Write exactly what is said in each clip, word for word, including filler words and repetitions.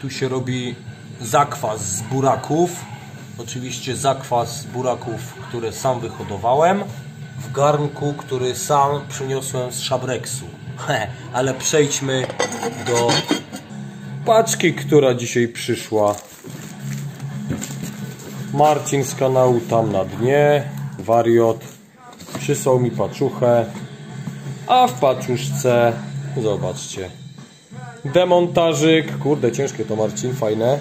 tu się robi zakwas z buraków. Oczywiście zakwas z buraków, które sam wyhodowałem, w garnku, który sam przyniosłem z Szabreksu. Ale przejdźmy do paczki, która dzisiaj przyszła. Marcin z kanału Tam na Dnie, wariot, przysłał mi paczuchę, a w paczuszce, zobaczcie, demontażyk. Kurde, ciężkie to, Marcin, fajne.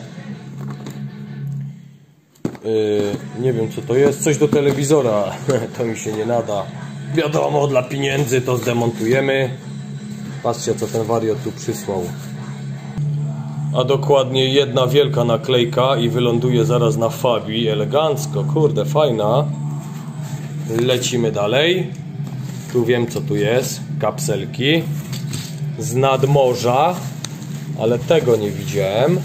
Yy, nie wiem co to jest, coś do telewizora. To mi się nie nada. Wiadomo, dla pieniędzy to zdemontujemy. Patrzcie, co ten wariot tu przysłał. A dokładnie jedna wielka naklejka i wyląduje zaraz na Fabii. Elegancko, kurde, fajna. Lecimy dalej. Tu wiem co tu jest. Kapselki z nadmorza, ale tego nie widziałem.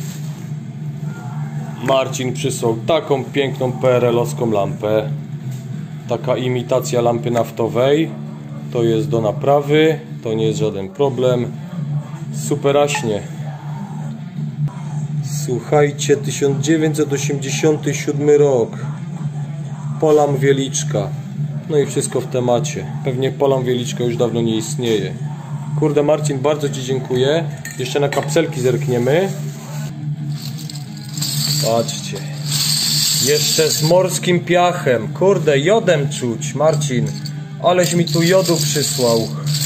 Marcin przysłał taką piękną P R L-owską lampę. Taka imitacja lampy naftowej. To jest do naprawy. To nie jest żaden problem. Superaśnie. Słuchajcie, tysiąc dziewięćset osiemdziesiąty siódmy rok. Polam Wieliczka. No i wszystko w temacie. Pewnie Polam Wieliczka już dawno nie istnieje. Kurde, Marcin, bardzo Ci dziękuję. Jeszcze na kapselki zerkniemy. Patrzcie. Jeszcze z morskim piachem. Kurde, jodem czuć, Marcin. Aleś mi tu jodu przysłał.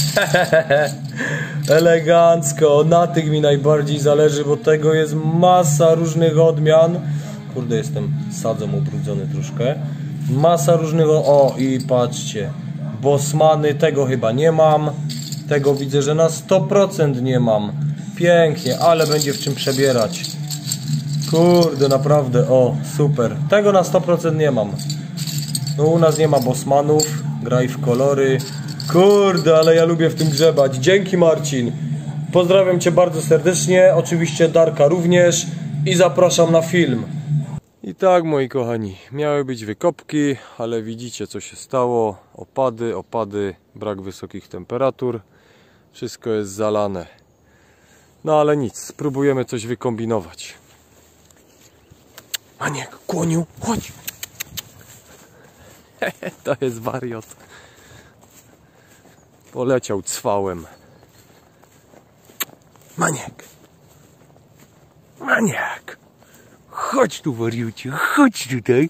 Elegancko. Na tych mi najbardziej zależy, bo tego jest masa różnych odmian. Kurde, jestem sadzą ubrudzony troszkę. Masa różnych... O, i patrzcie. Bosmany, tego chyba nie mam. Tego widzę, że na sto procent nie mam. Pięknie, ale będzie w czym przebierać. Kurde, naprawdę, o, super. Tego na sto procent nie mam. No u nas nie ma Bosmanów. Graj w kolory. Kurde, ale ja lubię w tym grzebać. Dzięki, Marcin. Pozdrawiam Cię bardzo serdecznie. Oczywiście Darka również. I zapraszam na film. I tak, moi kochani, miały być wykopki, ale widzicie co się stało. Opady, opady, brak wysokich temperatur. Wszystko jest zalane. No ale nic, spróbujemy coś wykombinować. Maniek, kłoniu, chodź! To jest wariot. Poleciał cwałem. Maniek! Maniek! Chodź tu, wariucie, chodź tutaj.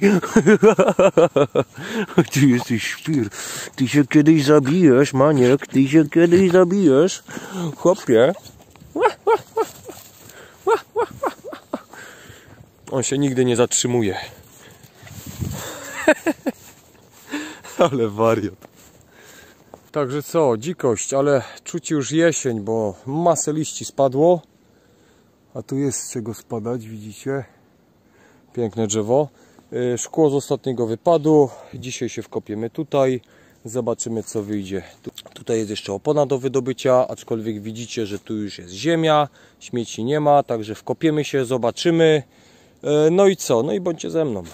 Ty jesteś szpir. Ty się kiedyś zabijesz, Maniek. Ty się kiedyś zabijesz. Chłopie. On się nigdy nie zatrzymuje. Ale wariot. Także co, dzikość, ale czuć już jesień, bo masę liści spadło. A tu jest z czego spadać, widzicie? Piękne drzewo. Szkło z ostatniego wypadu. Dzisiaj się wkopiemy tutaj. Zobaczymy co wyjdzie. Tutaj jest jeszcze opona do wydobycia, aczkolwiek widzicie, że tu już jest ziemia. Śmieci nie ma, także wkopiemy się, zobaczymy. No i co? No i bądźcie ze mną.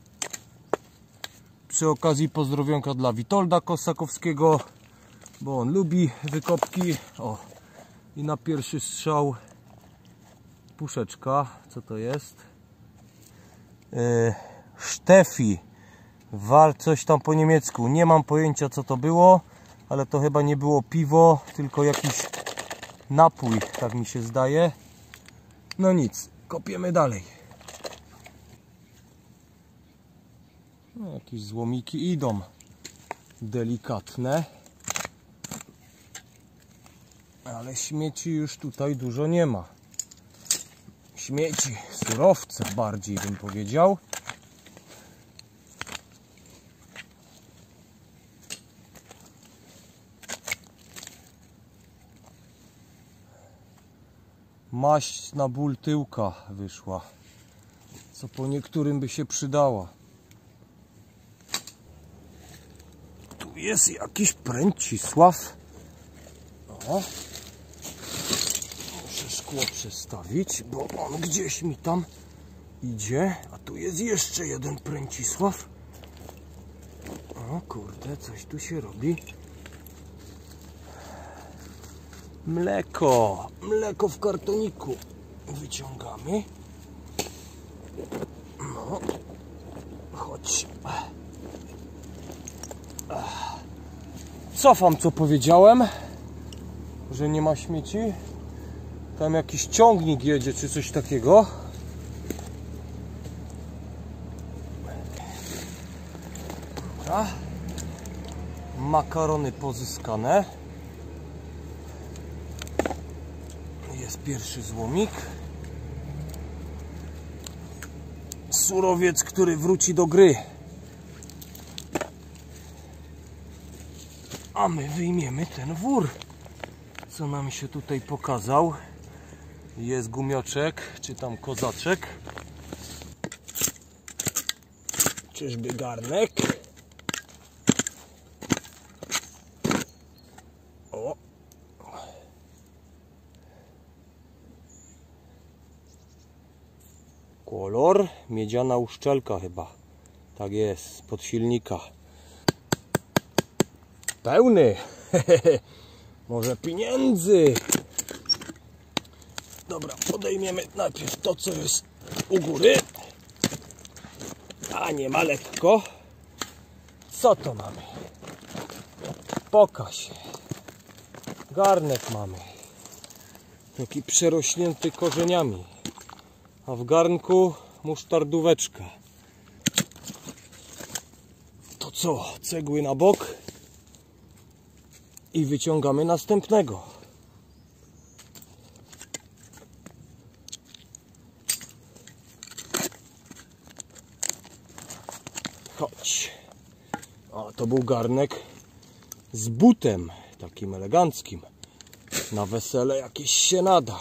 Przy okazji pozdrowionka dla Witolda Kosakowskiego, bo on lubi wykopki. O, i na pierwszy strzał puszeczka. Co to jest? Yy, Sztefi. Wal coś tam po niemiecku. Nie mam pojęcia co to było, ale to chyba nie było piwo, tylko jakiś napój, tak mi się zdaje. No nic, kopiemy dalej. No, jakieś złomiki idą. Delikatne. Ale śmieci już tutaj dużo nie ma. Śmieci, surowce bardziej bym powiedział. Maść na ból tyłka wyszła, co po niektórym by się przydała. Tu jest jakiś pręcisław. O, muszę szkło przestawić, bo on gdzieś mi tam idzie. A tu jest jeszcze jeden pręcisław. O kurde, coś tu się robi. Mleko, mleko w kartoniku. Wyciągamy. No. Chodź. Cofam, co powiedziałem, że nie ma śmieci. Tam jakiś ciągnik jedzie, czy coś takiego. Dobra. Makarony pozyskane. Jest pierwszy złomik. Surowiec, który wróci do gry. A my wyjmiemy ten wór, co nam się tutaj pokazał. Jest gumioczek, czy tam kozaczek. Czyżby garnek? O! Kolor miedziana uszczelka chyba. Tak jest, spod silnika. Pełny. Może pieniędzy. Dobra, podejmiemy najpierw to, co jest u góry. A nie ma lekko. Co to mamy? Pokaż się. Garnek mamy. Taki przerośnięty korzeniami. A w garnku musztardóweczka. To co? Cegły na bok. I wyciągamy następnego. Chodź. A to był garnek z butem, takim eleganckim. Na wesele jakieś się nada.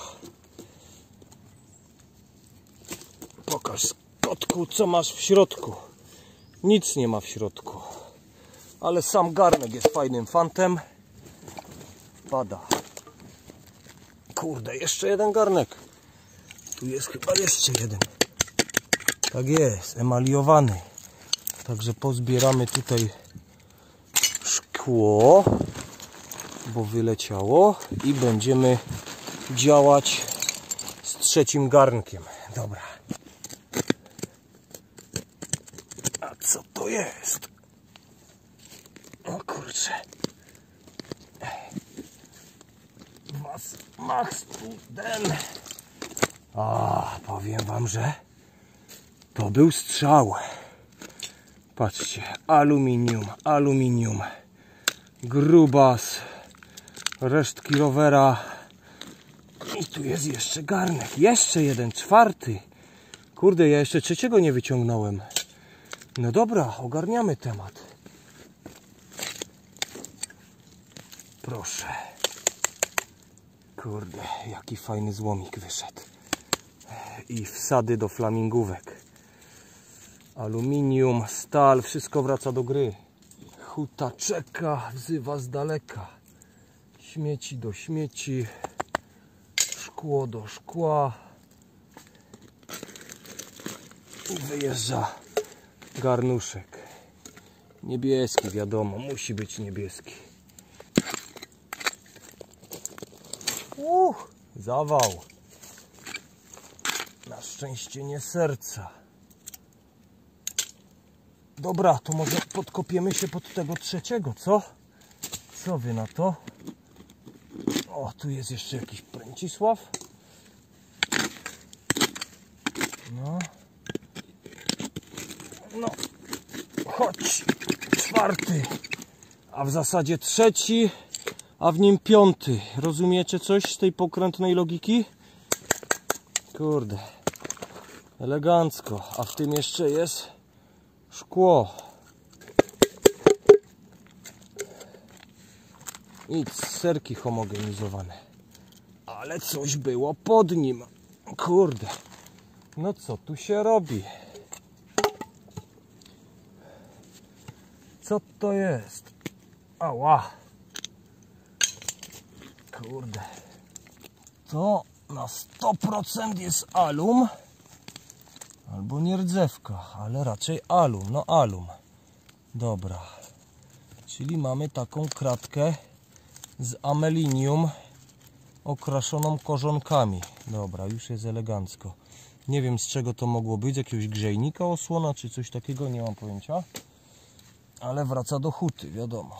Pokaż, kotku, co masz w środku. Nic nie ma w środku. Ale sam garnek jest fajnym fantem. Pada. Kurde, jeszcze jeden garnek. Tu jest chyba jeszcze jeden. Tak jest, emaliowany. Także pozbieramy tutaj szkło, bo wyleciało, i będziemy działać z trzecim garnkiem. Dobra. A co to jest? O kurczę. Was machst du denn? A, powiem wam, że to był strzał. Patrzcie, aluminium, aluminium, grubas, resztki rowera. I tu jest jeszcze garnek, jeszcze jeden, czwarty. Kurde, ja jeszcze trzeciego nie wyciągnąłem. No dobra, ogarniamy temat. Proszę. Kurde, jaki fajny złomik wyszedł. I wsady do flamingówek. Aluminium, stal, wszystko wraca do gry. Huta czeka, wzywa z daleka. Śmieci do śmieci. Szkło do szkła. I wyjeżdża garnuszek. Niebieski, wiadomo, musi być niebieski. Uch, zawał. Na szczęście nie serca. Dobra, to może podkopiemy się pod tego trzeciego, co? Co wy na to? O, tu jest jeszcze jakiś Pręcisław. No. No. Chodź. Czwarty. A w zasadzie trzeci, a w nim piąty. Rozumiecie coś z tej pokrętnej logiki? Kurde. Elegancko. A w tym jeszcze jest szkło. Nic, serki homogenizowane. Ale coś było pod nim. Kurde. No co tu się robi? Co to jest? Ała. Kurde. To na sto procent jest alum. Albo nie rdzewka, ale raczej alum. No alum. Dobra. Czyli mamy taką kratkę z amelinium okraszoną korzonkami. Dobra, już jest elegancko. Nie wiem, z czego to mogło być, z jakiegoś grzejnika osłona czy coś takiego, nie mam pojęcia. Ale wraca do huty, wiadomo.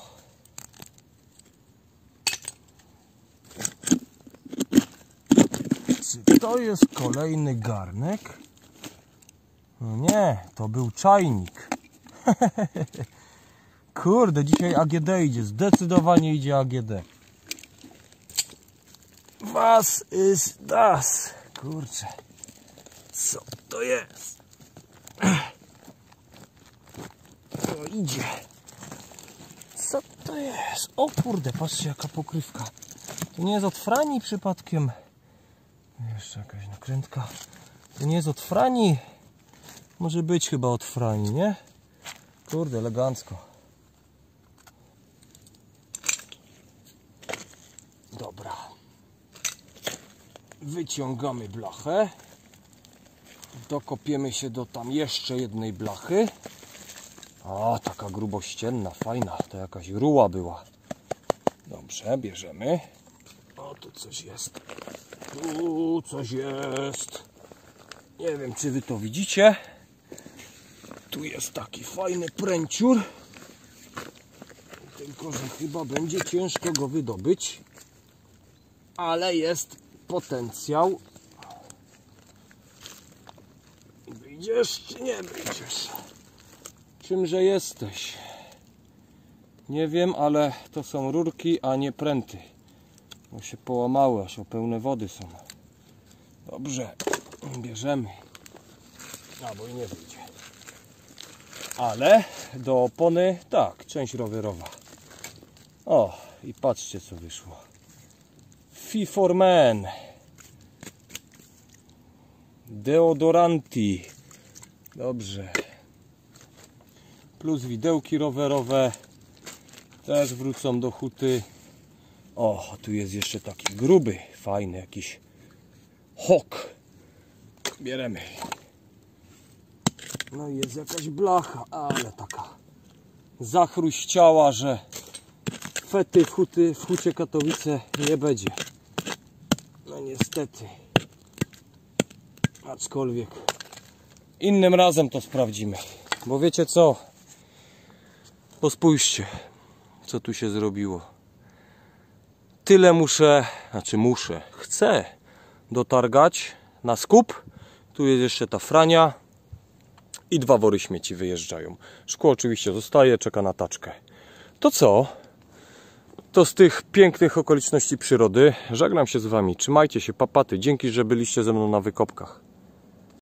Czy to jest kolejny garnek? No nie, to był czajnik. Kurde, dzisiaj A G D idzie, zdecydowanie idzie A G D. Was is das? Kurczę, co to jest? To idzie. Co to jest? O kurde, patrzcie jaka pokrywka. To nie jest od Frani przypadkiem. Jeszcze jakaś nakrętka. To nie jest od Frani. Może być chyba od Frani, nie? Kurde, elegancko. Dobra. Wyciągamy blachę. Dokopiemy się do tam jeszcze jednej blachy. A, taka grubościenna, fajna. To jakaś ruła była. Dobrze, bierzemy. O, tu coś jest. Tu coś jest. Nie wiem, czy wy to widzicie. Tu jest taki fajny pręciur. Tylko, że chyba będzie ciężko go wydobyć. Ale jest potencjał. Wyjdziesz czy nie wyjdziesz? Czymże jesteś? Nie wiem, ale to są rurki, a nie pręty. Bo się połamały, aż o pełne wody są. Dobrze, bierzemy. Albo i nie wyjdzie. Ale do opony, tak, część rowerowa. O, i patrzcie co wyszło. Fee for Men. Deodoranti. Dobrze. Plus widełki rowerowe. Też wrócą do huty. O, tu jest jeszcze taki gruby, fajny jakiś hok. Bieremy. No i jest jakaś blacha, ale taka zachruściała, że fety w, huty, w hucie Katowice nie będzie. No niestety. Aczkolwiek innym razem to sprawdzimy. Bo wiecie co? Bo spójrzcie, co tu się zrobiło. Tyle muszę, znaczy muszę, chcę dotargać na skup. Tu jest jeszcze ta Frania i dwa wory śmieci wyjeżdżają. Szkło oczywiście zostaje, czeka na taczkę. To co? To z tych pięknych okoliczności przyrody żegnam się z wami. Trzymajcie się, papaty. Dzięki, że byliście ze mną na wykopkach.